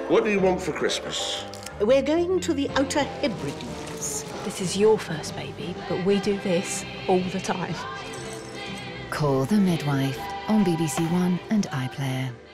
What do you want for Christmas? We're going to the Outer Hebrides. This is your first baby, but we do this all the time. Call the Midwife on BBC One and iPlayer.